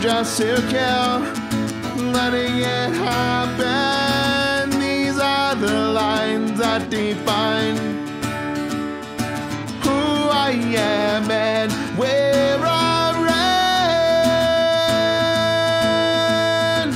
just to kill, letting it happen. These are the lines that define who I am and where I ran.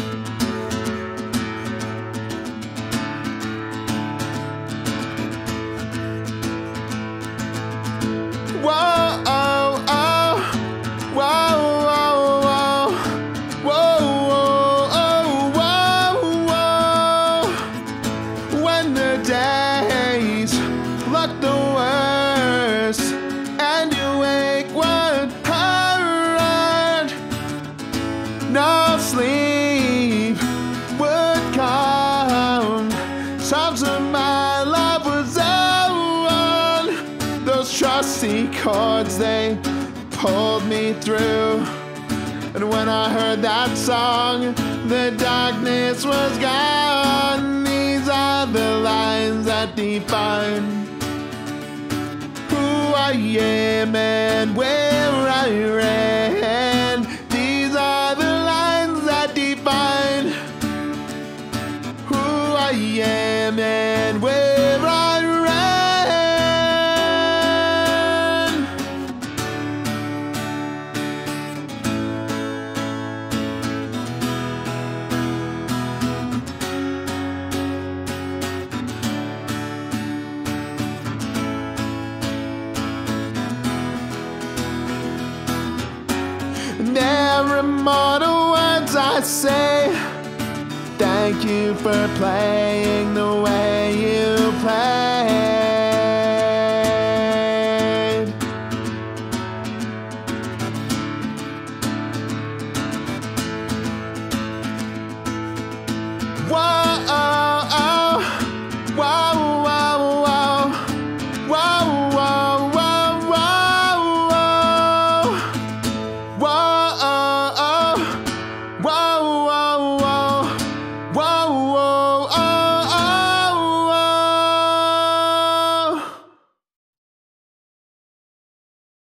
Whoa, oh, oh, whoa, whoa, whoa, whoa, whoa, whoa. When the days look the worst and you wake one heart, no sleep would come. Times of my life was on. Those trusty chords, they pulled me through. And when I heard that song, the darkness was gone. These are the lines that define who I am and where I ran. These are the lines that define who I am and where I ran. There immortal words I say, thank you for playing the way